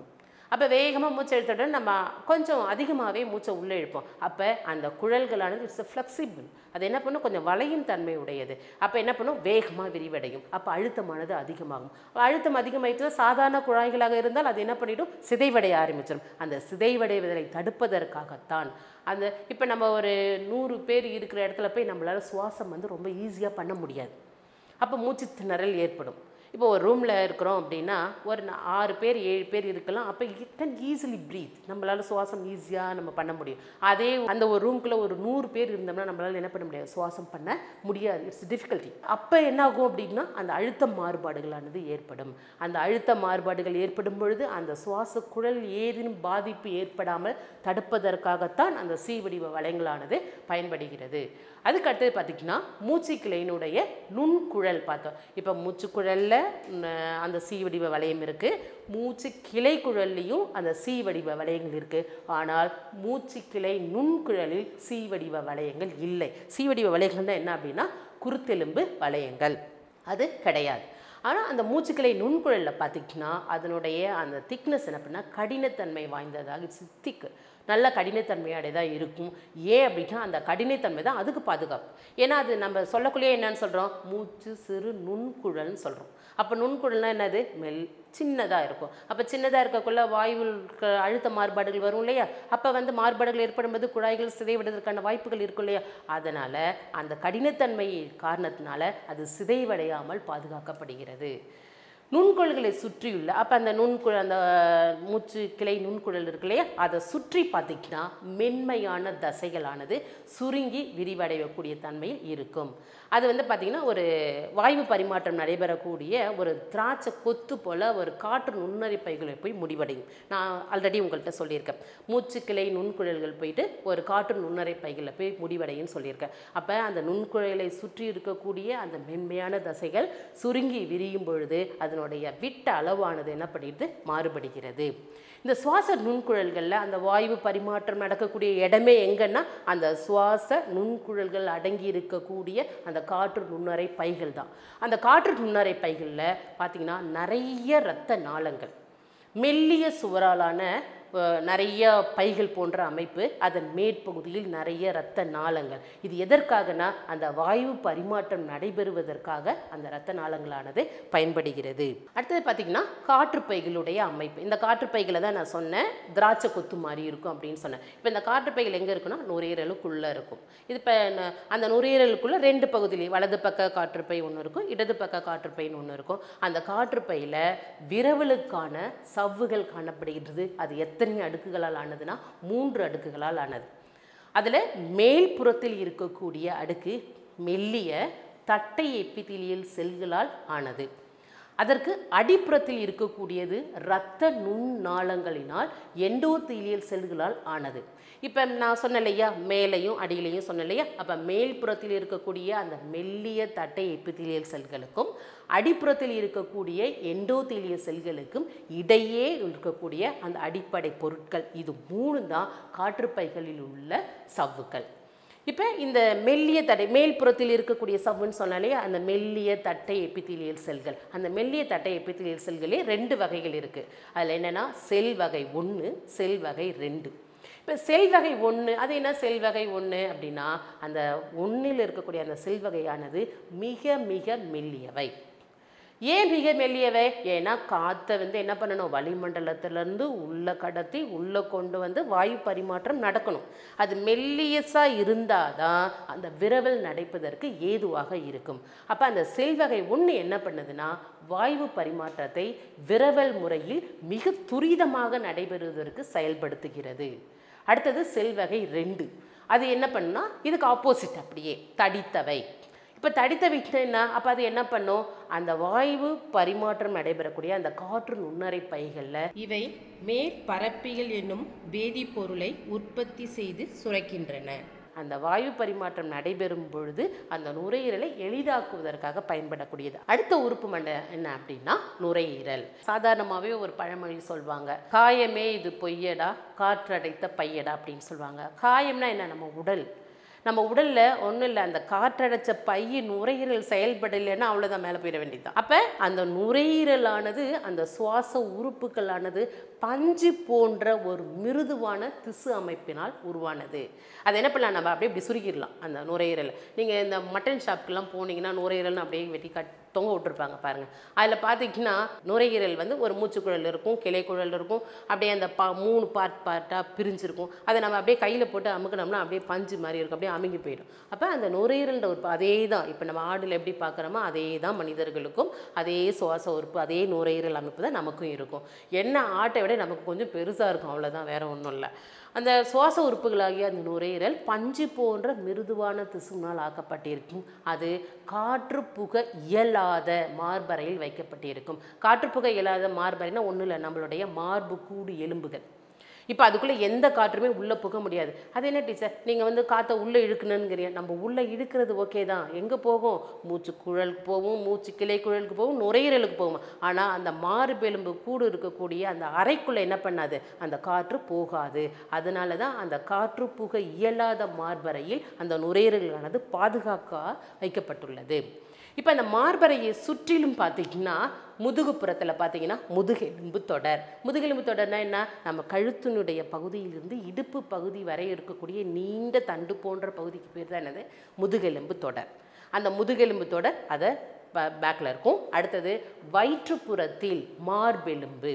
அப்போ வேகமாக மூச்சை இழுத்துட்டு நம்ம கொஞ்சம் அதிகமாகவே மூச்சை உள்ளே இழுப்போம். அப்போ அந்த குழல்களானது இட்ஸ் ஃப்ளெக்சிபிள், அது என்ன பண்ணும், கொஞ்சம் வளையும் தன்மை உடையது. அப்போ என்ன பண்ணும், வேகமாக விரிவடையும். அப்போ அழுத்தமானது அதிகமாகும். அழுத்தம் அதிகமாயிட்டு சாதாரண குழாய்களாக இருந்தால் அது என்ன பண்ணிடும், சிதைவடைய ஆரம்பிச்சிடும். அந்த சிதைவடைவதை தடுப்பதற்காகத்தான் அந்த இப்போ நம்ம ஒரு 100 பேர் இருக்கிற இடத்துல போய் நம்மளால் சுவாசம் வந்து ரொம்ப ஈஸியாக பண்ண முடியாது. அப்போ மூச்சு திணறல் ஏற்படும். இப்போ ஒரு ரூமில் இருக்கிறோம் அப்படின்னா ஒரு 6 பேர் 7 பேர் இருக்கலாம். அப்போ இட் கேன் ஈஸிலி ப்ரீத், நம்மளால் சுவாசம் ஈஸியாக நம்ம பண்ண முடியும். அதே அந்த ஒரு ரூம்குள்ளே ஒரு 100 பேர் இருந்தோம்னா நம்மளால் என்ன பண்ண முடியாது, சுவாசம் பண்ண முடியாது. It's difficulty. அப்போ என்ன ஆகும் அப்படின்னா அந்த அழுத்த மாறுபாடுகளானது ஏற்படும். அந்த அழுத்த மாறுபாடுகள் ஏற்படும் பொழுது அந்த சுவாச குழல் ஏதேனும் பாதிப்பு ஏற்படாமல் தடுப்பதற்காகத்தான் அந்த சி வடிவ வளையங்களானது பயன்படுகிறது. அதுக்கு அடுத்தது பார்த்திங்கன்னா மூச்சுக்கிளையினுடைய நுண்குழல் பார்த்தோம். இப்போ மூச்சுக்குழலில் அந்த சி வடிவ வளையம் இருக்குது, மூச்சு கிளை குழல்லையும் அந்த சி வடிவ வளையங்கள் இருக்குது. ஆனால் மூச்சுக்கிளை நுண்குழலில் சி வடிவ வளையங்கள் இல்லை. சி வடிவ வளையங்கள்னால் என்ன அப்படின்னா குருத்தெலும்பு வளையங்கள், அது கிடையாது. ஆனால் அந்த மூச்சுக்கிளை நுண்குழலில் பார்த்திங்கன்னா அதனுடைய அந்த திக்னஸ் என்ன அப்படின்னா கடினத்தன்மை வாய்ந்ததாக, இட்ஸ் திக்கு, நல்ல கடினத்தன்மையோட தான் இருக்கும். ஏன் அப்படின்னா அந்த கடினத்தன்மை தான் அதுக்கு பாதுகாப்பு. ஏன்னா அது நம்ம சொல்லக்குள்ளேயே என்னன்னு சொல்கிறோம், மூச்சு சிறு நுண்குழல்னு சொல்கிறோம். அப்போ நுண்குழல்னால் என்னது, சின்னதாக இருக்கும். அப்போ சின்னதாக இருக்கக்குள்ள வாயுவில் அழுத்த மாறுபாடுகள் வரும் இல்லையா, அப்போ வந்து மாறுபாடுகள் ஏற்படும்போது குழாய்கள் சிதைவடைவதற்கான வாய்ப்புகள் இருக்கும் இல்லையா. அதனால் அந்த கடினத்தன்மை காரணத்தினால அது சிதைவடையாமல் பாதுகாக்கப்படுகிறது. நுண்குழல்களை சுற்றியுள்ள அப்போ அந்த நுண்குழல் அந்த மூச்சு கிளை நுண்குழல் இருக்கு இல்லையா, அதை சுற்றி பார்த்திங்கன்னா மென்மையான தசைகளானது சுருங்கி விரிவடையக்கூடிய தன்மையில் இருக்கும். அது வந்து பார்த்திங்கன்னா ஒரு வாயு பரிமாற்றம் நடைபெறக்கூடிய ஒரு திராட்சை கொத்து போல் ஒரு காற்று நுண்ணறி பைகளை போய் முடிவடையும். நான் ஆல்ரெடி உங்கள்கிட்ட சொல்லியிருக்கேன், மூச்சுக்கிளை நுண்குழல்கள் போயிட்டு ஒரு காற்று நுண்ணறை பைகளில் போய் முடிவடையும்னு சொல்லியிருக்கேன். அப்போ அந்த நுண்குழலை சுற்றி இருக்கக்கூடிய அந்த மென்மையான தசைகள் சுருங்கி விரியும் பொழுது அதனுடைய விட்ட அளவானது என்ன பண்ணிட்டு மாறுபடுகிறது. இந்த சுவாச நுண்குழல்களில் அந்த வாயு பரிமாற்றம் நடக்கக்கூடிய இடமே எங்கன்னா அந்த சுவாச நுண்குழல்கள் அடங்கி இருக்கக்கூடிய அந்த காற்று நுண்ணறை பைகள் தான். அந்த காற்று நுண்ணறை பைகளில் பார்த்திங்கன்னா நிறைய இரத்த நாளங்கள், மெல்லிய சுவராலான நிறைய பைகள் போன்ற அமைப்பு, அதன் மேற்பகுதியில் நிறைய இரத்த நாளங்கள். இது எதற்காகனா அந்த வாயு பரிமாற்றம் நடைபெறுவதற்காக அந்த இரத்த நாளங்களானது பயன்படுகிறது. அடுத்தது பார்த்திங்கன்னா காற்றுப்பைகளுடைய அமைப்பு. இந்த காற்றுப்பைகளை தான் நான் சொன்னேன் திராட்சை கொத்து மாதிரி இருக்கும் அப்படின்னு சொன்னேன். இப்போ இந்த காற்றுப்பைகள் எங்கே இருக்குன்னா நுரையீரலுக்குள்ளே இருக்கும். இது இப்போ அந்த நுரையீரலுக்குள்ளே 2 பகுதியிலையும் வலது பக்க காற்றுப்பை ஒன்று இருக்கும், இடது பக்க காற்றுப்பைன்னு ஒன்று இருக்கும். அந்த காற்றுப்பையில் விரவலுக்கான சவ்வுகள் காணப்படுகிறது. அது எத்தனை அடுக்குகளால் ஆனதுன்னா 3 அடுக்குகளால் ஆனது. அதில் மேல்புறத்தில் இருக்கக்கூடிய அடுக்கு மெல்லிய தட்டை எபிதீலியல் செல்களால் ஆனது. அதற்கு அடிப்புறத்தில் இருக்கக்கூடியது இரத்த நுண்ணாளங்களினால் எண்டோதீலியல் செல்களால் ஆனது. இப்போ நான் சொன்னேன் இல்லையா, மேலையும் அடியிலையும் சொன்னேன் இல்லையா, அப்போ மேல்புறத்தில் இருக்கக்கூடிய அந்த மெல்லிய தட்டை எபிதீலியல் செல்களுக்கும் அடிப்புறத்தில் இருக்கக்கூடிய எண்டோதீலியல் செல்களுக்கும் இடையே இருக்கக்கூடிய அந்த அடிப்படை பொருட்கள், இது 3 தான் காற்றுப்பைகளில் உள்ள சவ்வுகள். இப்போ இந்த மெல்லிய தட்டை மேல்புறத்தில் இருக்கக்கூடிய சவ்வுன்னு சொன்னாலே அந்த மெல்லிய தட்டை எபிதீலியல் செல்கள், அந்த மெல்லிய தட்டை எபிதீலியல் செல்களே 2 வகைகள் இருக்குது. அதில் என்னென்னா செல் வகை 1, செல் வகை 2. இப்போ செல் வகை 1 அது என்ன, செல் வகை 1 அப்படின்னா அந்த 1ல் இருக்கக்கூடிய அந்த செல் வகையானது மிக மிக மெல்லியவை. ஏன் மிக மெல்லியவை, ஏன்னா காற்றை வந்து என்ன பண்ணணும், வளிமண்டலத்திலேருந்து உள்ளே கடத்தி உள்ளே கொண்டு வந்து வாயு பரிமாற்றம் நடக்கணும். அது மெல்லியஸாக இருந்தால் தான் அந்த விரவல் நடைப்பதற்கு ஏதுவாக இருக்கும். அப்போ அந்த செல் வகை 1 என்ன பண்ணுதுன்னா வாயு பரிமாற்றத்தை விரவல் முறையில் மிக துரிதமாக நடைபெறுவதற்கு செயல்படுத்துகிறது. அடுத்தது செல் வகை 2, அது என்ன பண்ணுன்னா இதுக்கு ஆப்போசிட், அப்படியே தடித்தவை. இப்போ தடித்தவைக்கு என்ன, அப்போ அது என்ன பண்ணும், அந்த வாயு பரிமாற்றம் நடைபெறக்கூடிய அந்த காற்று நுண்ணறை பைகளில் இவை மேற்பரப்பிகள் என்னும் வேதிப்பொருளை உற்பத்தி செய்து சுரக்கின்றன. அந்த வாயு பரிமாற்றம் நடைபெறும் பொழுது அந்த நுரையீரலை எளிதாக்குவதற்காக பயன்படக்கூடியது. அடுத்த உறுப்பு மண்டலம் என்ன அப்படின்னா நுரையீரல். சாதாரணமாகவே ஒரு பழமொழி சொல்லுவாங்க, காயமே இது பொய்யடா காற்றடைத்த பையடா அப்படின்னு சொல்லுவாங்க. காயம்னா என்ன, நம்ம உடல். நம்ம உடல்ல ஒன்றும் இல்லை, அந்த காற்றடைச்ச பைய நுரையீரல் செயல்படலைன்னா அவ்வளோதான், மேலே போயிட வேண்டியதுதான். அப்போ அந்த நுரையீரலானது அந்த சுவாச உறுப்புகளானது பஞ்சு போன்ற ஒரு மிருதுவான திசு அமைப்பினால் உருவானது. அது என்ன பண்ணலாம், நம்ம அப்படியே இப்படி சுருக்கிடலாம் அந்த நுரையீரல். நீங்கள் இந்த மட்டன் ஷாப்புக்கெல்லாம் போனீங்கன்னா நுரையீரல்னு அப்படியே வெட்டி தொங்க விட்டுருப்பாங்க பாருங்கள். அதில் பார்த்தீங்கன்னா நுரையீரல் வந்து ஒரு மூச்சுக்குழல் இருக்கும், கிளைக்குழல் இருக்கும், அப்படியே அந்த 3 பார்ட்டாக பிரிஞ்சிருக்கும். அதை நம்ம அப்படியே கையில் போட்டு அமுக்கினோம்னா அப்படியே பஞ்சு மாதிரி இருக்கும், அப்படியே அமுங்கி போயிடும். அப்போ அந்த நுரையீரல்ன்ற ஒரு அதே தான், இப்போ நம்ம ஆடில் எப்படி பார்க்குறோமோ அதே தான் மனிதர்களுக்கும் அதே சுவாச உறுப்பு, அதே நுரையீரல் அமைப்பு தான் நமக்கும் இருக்கும். என்ன ஆட்டை விட நமக்கு கொஞ்சம் பெருசாக இருக்கும், அவ்வளோதான், வேறு ஒன்றும் இல்லை. அந்த சுவாச உறுப்புகளாகிய அந்த நுரையீரல் பஞ்சு போன்ற மிருதுவான திசுனால் ஆக்கப்பட்டிருக்கும். அது காற்று புக இயலாத மார்பறையில் வைக்கப்பட்டிருக்கும். காற்று புக இயலாத மார்பறைனா ஒன்றும் இல்லை, நம்மளுடைய மார்பு கூடு எலும்புகள். இப்போ அதுக்குள்ளே எந்த காற்றுமே உள்ளே புக முடியாது. அது என்ன டீச்சர், நீங்கள் வந்து காற்றை உள்ளே இழுக்கணுங்கிறீங்க. நம்ம உள்ளே இழுக்கிறது ஓகே தான், எங்கே போகும், மூச்சு குழலுக்கு போகும், மூச்சு கிளை குழலுக்கு போகும், நுரையீரலுக்கு போகும். ஆனால் அந்த மார்பெலும்பு கூடு இருக்கக்கூடிய அந்த அறைக்குள்ளே என்ன பண்ணாது, அந்த காற்று போகாது. அதனால தான் அந்த காற்று புக இயலாத மார்பறையில் அந்த நுரையீரலானது பாதுகாக்க வைக்கப்பட்டுள்ளது. இப்போ அந்த மார்பறையை சுற்றிலும் பார்த்தீங்கன்னா முதுகுப்புறத்தில் பார்த்தீங்கன்னா முதுகெலும்பு தொடர். முதுகெலும்பு தொடர்னா என்ன, நம்ம கழுத்தினுடைய பகுதியிலிருந்து இடுப்பு பகுதி வரை இருக்கக்கூடிய நீண்ட தண்டு போன்ற பகுதிக்கு பேர் தான் என்னது, முதுகெலும்பு தொடர். அந்த முதுகெலும்பு தொடர் அதை பேக்கில் இருக்கும். அடுத்தது வயிற்றுப்புறத்தில் மார்பெலும்பு,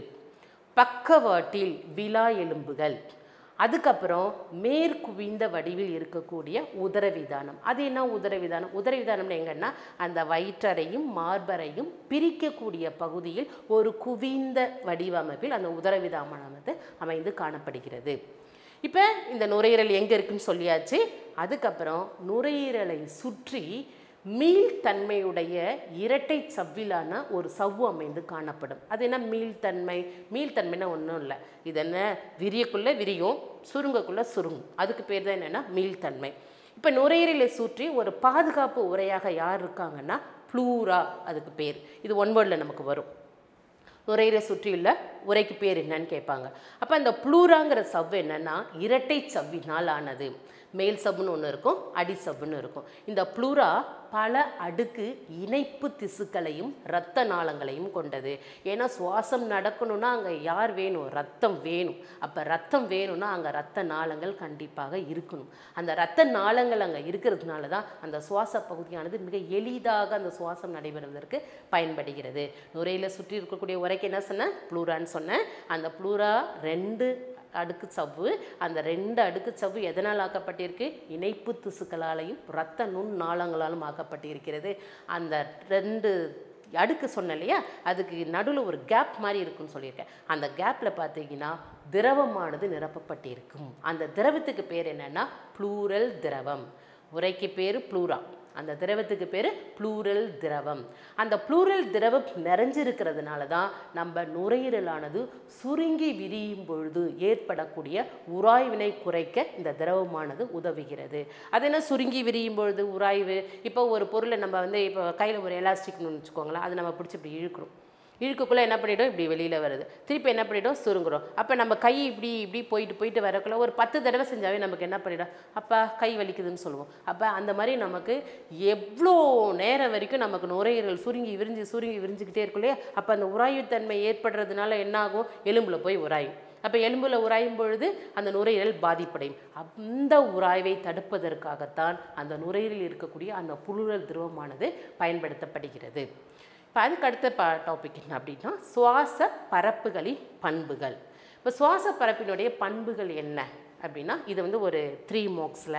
பக்கவாட்டில் விலா எலும்புகள், அதுக்கப்புறம் மேற்குவிந்த வடிவில் இருக்கக்கூடிய உதரவிதானம். அது என்ன உதரவிதானம், உதரவிதானம்னு எங்கன்னா அந்த வயிற்றறையும் மார்பறையும் பிரிக்கக்கூடிய பகுதியில் ஒரு குவிந்த வடிவமைப்பில் அந்த உதரவிதானமானது அமைந்து காணப்படுகிறது. இப்போ இந்த நுரையீரல் எங்கே இருக்குன்னு சொல்லியாச்சு. அதுக்கப்புறம் நுரையீரலை சுற்றி மீள்தன்மையுடைய இரட்டை சவ்விலான ஒரு சவ்வு அமைந்து காணப்படும். அது என்ன மீள்தன்மை, மீள்தன்மைனா ஒன்றும் இல்லை, இது என்ன, விரியக்குள்ளே விரியும், சுருங்கக்குள்ளே சுருங்கும், அதுக்கு பேர் தான் என்னென்னா மீள்தன்மை. இப்போ நுரையீரலை சுற்றி ஒரு பாதுகாப்பு உரையாக யார் இருக்காங்கன்னா ப்ளூரா, அதுக்கு பேர். இது ஒன் வேர்டில் நமக்கு வரும். நுரையீரலை சுற்றியுள்ள உரைக்கு பேர் என்னன்னு கேட்பாங்க. அப்போ அந்த ப்ளூராங்கிற சவ்வு என்னென்னா இரட்டை சவ்வினால் ஆனது. மேல் சவ்வுன்னு ஒன்று இருக்கும், அடி சவ்வுன்னு இருக்கும். இந்த ப்ளூரா பல அடுக்கு இணைப்பு திசுக்களையும் இரத்த நாளங்களையும் கொண்டது. ஏன்னா சுவாசம் நடக்கணும்னா அங்கே யார் வேணும், ரத்தம் வேணும். அப்போ ரத்தம் வேணும்னா அங்கே இரத்த நாளங்கள் கண்டிப்பாக இருக்கணும். அந்த இரத்த நாளங்கள் அங்கே இருக்கிறதுனால தான் அந்த சுவாச பகுதியானது மிக எளிதாக அந்த சுவாசம் நடைபெறுவதற்கு பயன்படுகிறது. நுரையில சுற்றி இருக்கக்கூடிய உரைக்கு என்ன சொன்னேன், ப்ளூரான்னு சொன்னேன். அந்த ப்ளூரா 2 அடுக்கு சவ்வு. அந்த 2 அடுக்கு சவ்வு எதனால் ஆக்கப்பட்டிருக்கு, இணைப்பு திசுக்களாலையும் இரத்த நுண் நாளங்களாலும் ஆக்கப்பட்டிருக்கிறது. அந்த 2 அடுக்கு சொன்ன இல்லையா, அதுக்கு நடுவில் ஒரு கேப் மாதிரி இருக்குன்னு சொல்லியிருக்கேன். அந்த கேப்பில் பார்த்தீங்கன்னா திரவமானது நிரப்பப்பட்டிருக்கும். அந்த திரவத்துக்கு பேர் என்னென்னா ப்ளூரல் திரவம். உரைக்கு பேர் ப்ளூரா, அந்த திரவத்துக்கு பேர் ப்ளூரல் திரவம். அந்த ப்ளூரல் திரவம் நிறைஞ்சிருக்கிறதுனால தான் நம்ம நுரையீரலானது சுருங்கி விரியும் பொழுது ஏற்படக்கூடிய உராய்வினை குறைக்க இந்த திரவமானது உதவுகிறது. அது என்ன சுருங்கி விரியும் பொழுது உராய்வு, இப்போ ஒரு பொருளை நம்ம வந்து இப்போ கையில் ஒரு எலாஸ்டிக்னு வச்சுக்கோங்களேன், அதை நம்ம பிடிச்சி இப்படி இழுக்கிறோம், இழுக்கக்குள்ளே என்ன பண்ணிவிடும், இப்படி வெளியில் வருது, திருப்பி என்ன பண்ணிவிடும், சுருங்குறோம். அப்போ நம்ம கை இப்படி இப்படி போயிட்டு வரக்குள்ள ஒரு 10 தடவை செஞ்சாவே நமக்கு என்ன பண்ணிடும், அப்போ கை வலிக்குதுன்னு சொல்லுவோம். அப்போ அந்த மாதிரி நமக்கு எவ்வளோ நேரம் வரைக்கும் நமக்கு நுரையீரல் சுருங்கி விரிஞ்சிக்கிட்டே இருக்கும் இல்லையா, அப்போ அந்த உராய்வுத்தன்மை ஏற்படுறதுனால என்ன ஆகும், எலும்பில் போய் உராயும். அப்போ எலும்பில் உராயும் பொழுது அந்த நுரையீரல் பாதிப்படையும். அந்த உராய்வை தடுப்பதற்காகத்தான் அந்த நுரையீரலில் இருக்கக்கூடிய அந்த ப்ளூரல் திரவமானது பயன்படுத்தப்படுகிறது. இப்போ அதுக்கு அடுத்த டாபிக் என்ன அப்படின்னா சுவாச பரப்புகளின் பண்புகள். இப்போ சுவாச பரப்பினுடைய பண்புகள் என்ன அப்படின்னா, இது வந்து ஒரு 3 மார்க்ஸில்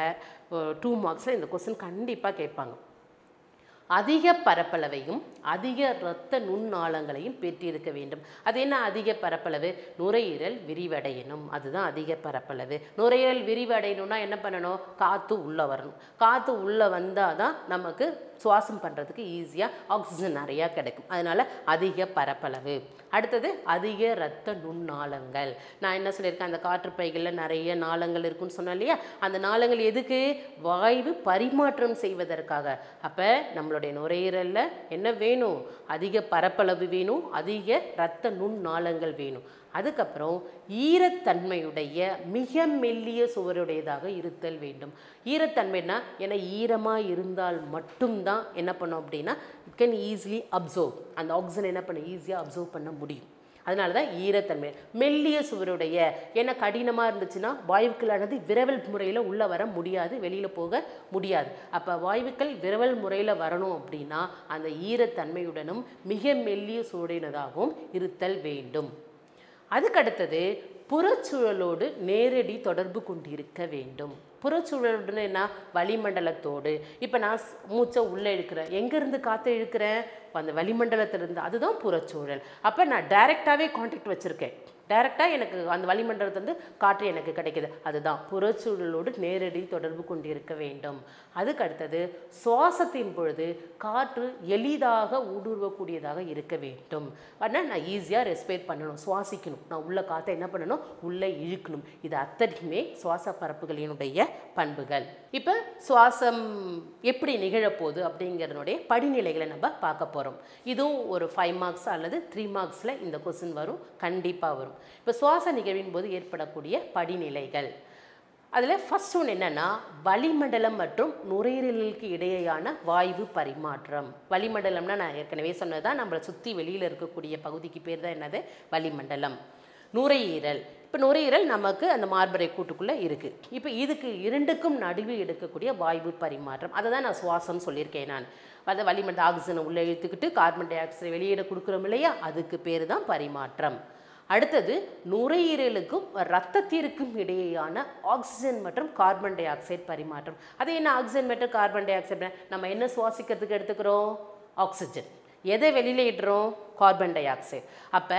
2 மார்க்ஸில் இந்த கொஸ்டின் கண்டிப்பாக கேட்பாங்க. அதிக பரப்பளவையும் அதிக இரத்த நுண்ணாளங்களையும் பெற்றிருக்க வேண்டும். அது என்ன அதிக பரப்பளவு, நுரையீரல் விரிவடையணும், அதுதான் அதிக பரப்பளவு. நுரையீரல் விரிவடையணும்னா என்ன பண்ணணும், காற்று உள்ளே வரணும். காற்று உள்ளே வந்தால் தான் நமக்கு சுவாசம் பண்ணுறதுக்கு ஈஸியாக ஆக்சிஜன் நிறையா கிடைக்கும். அதனால் அதிக பரப்பளவு. அடுத்தது அதிக இரத்த நுண்ணாளங்கள். நான் என்ன சொல்லியிருக்கேன், அந்த காற்றுப்பைகளில் நிறைய நாளங்கள் இருக்குன்னு சொன்னேன் இல்லையா, அந்த நாளங்கள் எதுக்கு, வாயு பரிமாற்றம் செய்வதற்காக. அப்போ நம்மளோட நம்மளுடைய நுரையீரலில் என்ன வேணும்? அதிக பரப்பளவு வேணும், அதிக இரத்த நுண்ணாளங்கள் வேணும். அதுக்கப்புறம் ஈரத்தன்மையுடைய மிக மெல்லிய சுவருடையதாக இருத்தல் வேண்டும். ஈரத்தன்மைனா ஏன்னா ஈரமாக இருந்தால் மட்டும்தான் என்ன பண்ணோம் அப்படின்னா இட் கேன் ஈஸிலி அப்சர்வ், அந்த ஆக்சிஜன் என்ன பண்ண ஈஸியாக அப்சர்வ் பண்ண முடியும். அதனால தான் ஈரத்தன்மை. மெல்லிய சுவருடைய, ஏன்னா கடினமாக இருந்துச்சுன்னா வாயுக்களானது விரவல் முறையில் உள்ளே வர முடியாது, வெளியில் போக முடியாது. அப்போ வாயுக்கள் விரவல் முறையில் வரணும் அப்படின்னா அந்த ஈரத்தன்மையுடனும் மிக மெல்லிய சுவடையினதாகவும் இருத்தல் வேண்டும். அதுக்கடுத்தது புறச்சூழலோடு நேரடி தொடர்பு கொண்டிருக்க வேண்டும். புறச்சூழலுடன் என்ன? வளிமண்டலத்தோடு. இப்போ நான் மூச்சை உள்ளே இழுக்கிறேன், எங்கேருந்து காற்றை இழுக்கிறேன்? அந்த வளிமண்டலத்திலிருந்து. அதுதான் புறச்சூழல். அப்போ நான் டைரெக்டாகவே கான்டாக்ட் வச்சுருக்கேன், டைரெக்டாக எனக்கு அந்த வளிமண்டலத்திலிருந்து காற்று எனக்கு கிடைக்கிது. அதுதான் புறச்சூழலோடு நேரடி தொடர்பு கொண்டிருக்க வேண்டும். அதுக்கு அடுத்தது சுவாசத்தின் பொழுது காற்று எளிதாக ஊடுருவக்கூடியதாக இருக்க வேண்டும். ஆனால் நான் ஈஸியாக ரெஸ்பிரேட் பண்ணணும், சுவாசிக்கணும், நான் உள்ள காற்றை என்ன பண்ணணும்? உள்ளே இழுக்கணும். இது அத்தனையுமே சுவாச பரப்புகளினுடைய பண்புகள். இப்போ சுவாசம் எப்படி நிகழப்போகுது அப்படிங்கிறதுனுடைய படிநிலைகளை நம்ம பார்க்க போகிறோம். இதுவும் ஒரு 5 மார்க்ஸ் அல்லது 3 மார்க்ஸில் இந்த கொஸ்டின் வரும், கண்டிப்பாக வரும். இப்போ சுவாச நிகழ்வின் போது ஏற்படக்கூடிய படிநிலைகள், அதில் ஃபர்ஸ்ட் ஒன்று என்னென்னா வளிமண்டலம் மற்றும் நுரையீரலுக்கு இடையேயான வாயு பரிமாற்றம். வளிமண்டலம்னா நான் ஏற்கனவே சொன்னதுதான், நம்மளை சுற்றி வெளியில் இருக்கக்கூடிய பகுதிக்கு பேர் தான் என்னது? வளிமண்டலம். நுரையீரல், இப்போ நுரையீரல் நமக்கு அந்த மார்பறை கூட்டுக்குள்ளே இருக்குது. இப்போ இதுக்கு இரண்டுக்கும் நடுவில் எடுக்கக்கூடிய வாயு பரிமாற்றம், அதை தான் நான் சுவாசம் சொல்லியிருக்கேன். நான் அதை வளிமண்டல ஆக்சிஜனை உள்ளே இழுத்துக்கிட்டு கார்பன் டை ஆக்சைடை வெளியிட கொடுக்குறோம் இல்லையா, அதுக்கு பேர் தான் பரிமாற்றம். அடுத்தது நுரையீரலுக்கும் இரத்தத்திற்கும் இடையேயான ஆக்சிஜன் மற்றும் கார்பன் டை ஆக்சைடு பரிமாற்றம். அது என்ன ஆக்சிஜன் மற்றும் கார்பன் டை ஆக்சைடு? நம்ம என்ன சுவாசிக்கிறதுக்கு எடுத்துக்கிறோம்? ஆக்சிஜன். எதை வெளியிடுறோம்? Carbon di oxide. அப்போ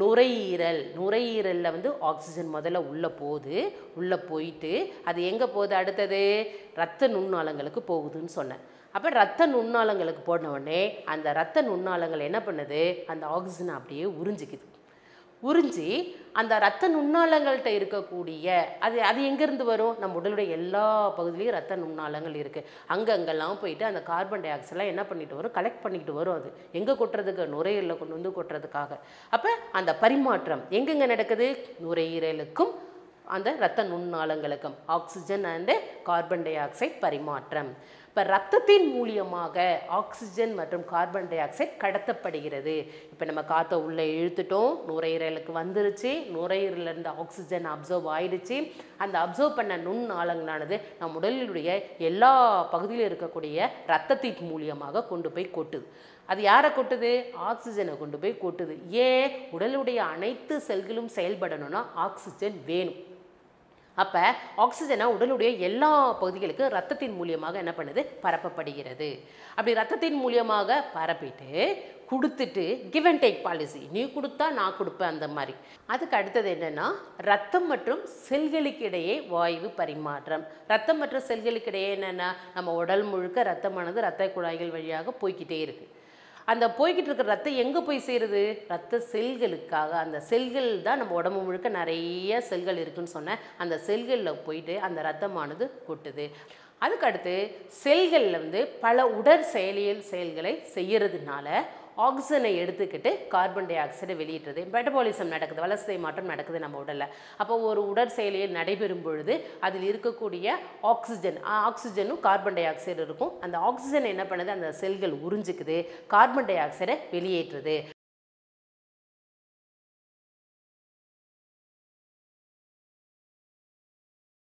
நுரையீரலில் வந்து ஆக்சிஜன் முதல்ல உள்ளே போகுது, உள்ளே போயிட்டு அது எங்கே போகுது? அடுத்தது இரத்த நுண்ணாளங்களுக்கு போகுதுன்னு சொன்னேன். அப்போ இரத்த நுண்ணாளங்களுக்கு போன உடனே அந்த இரத்த நுண்ணாளங்கள் என்ன பண்ணுது? அந்த ஆக்சிஜனை அப்படியே உறிஞ்சிக்குது. உறிஞ்சி அந்த இரத்த நுண்ணாளங்கள்கிட்ட இருக்கக்கூடிய அது எங்கேருந்து வரும்? நம்ம உடலுடைய எல்லா பகுதியிலையும் இரத்த நுண்ணாளங்கள் இருக்குது. அங்கெல்லாம் போயிட்டு அந்த கார்பன் டை ஆக்சைடெலாம் என்ன பண்ணிட்டு வரும்? கலெக்ட் பண்ணிக்கிட்டு வரும். அது எங்கே கொட்டுறதுக்கு? நுரையீரலில் கொண்டு வந்து கொட்டுறதுக்காக. அப்போ அந்த பரிமாற்றம் எங்கெங்கே நடக்குது? நுரையீரலுக்கும் அந்த இரத்த நுண்ணாளங்களுக்கும் oxygen and carbon dioxide பரிமாற்றம். இப்போ இரத்தத்தின் மூலியமாக ஆக்சிஜன் மற்றும் கார்பன் டை ஆக்சைடு கடத்தப்படுகிறது. இப்போ நம்ம காற்றை உள்ளே இழுத்துட்டோம், நுரையீரலுக்கு வந்துருச்சு, நுரையீரலிருந்து ஆக்சிஜன் அப்சர்வ் ஆயிடுச்சு. அந்த அப்சர்வ் பண்ண நுண்ணாளங்களானது நம் உடலினுடைய எல்லா பகுதியிலும் இருக்கக்கூடிய இரத்தத்தின் மூலியமாக கொண்டு போய் கொட்டுது. அது யாரை கொட்டுது? ஆக்சிஜனை கொண்டு போய் கொட்டுது. ஏன்? உடலுடைய அனைத்து செல்களும் செயல்படணும்னா ஆக்சிஜன் வேணும். அப்போ ஆக்சிஜனை உடலுடைய எல்லா பகுதிகளுக்கு இரத்தத்தின் மூலியமாக என்ன பண்ணுது? பரப்பப்படுகிறது. அப்படி இரத்தத்தின் மூலியமாக பரப்பிட்டு கொடுத்துட்டு கிவ் அண்ட் டேக் பாலிசி, நீ கொடுத்தா நான் கொடுப்பேன், அந்த மாதிரி. அதுக்கு அடுத்தது என்னென்னா ரத்தம் மற்றும் செல்களுக்கு இடையே வாயு பரிமாற்றம். ரத்தம் மற்றும் செல்களுக்கு இடையே என்னென்னா நம்ம உடல் முழுக்க ரத்தமானது இரத்த குழாய்கள் வழியாக போய்கிட்டே இருக்குது. அந்த போய்கிட்டு இருக்கிற ரத்தம் எங்கே போய் சேருது? ரத்த செல்களுக்காக. அந்த செல்கள் தான் நம்ம உடம்பு முழுக்க நிறைய செல்கள் இருக்குதுன்னு சொன்னேன். அந்த செல்களில் போயிட்டு அந்த ரத்தமானது கொட்டுது. அதுக்கடுத்து செல்களில் வந்து பல செயல்களை செய்யறதுனால ஆக்சிஜனை எடுத்துக்கிட்டு கார்பன் டை ஆக்சைடை வெளியிடுறது. மெட்டபாலிசம் நடக்குது, வளர்சிதை மாற்றம் நடக்குது நம்ம உடலில். அப்போ ஒரு உடற்செயலியல் நடைபெறும் பொழுது அதில் இருக்கக்கூடிய ஆக்சிஜனும் கார்பன் டை ஆக்சைடு இருக்கும். அந்த ஆக்சிஜன் என்ன பண்ணுது? அந்த செல்கள் உறிஞ்சிக்குது, கார்பன் டை ஆக்சைடை வெளியேற்றுது.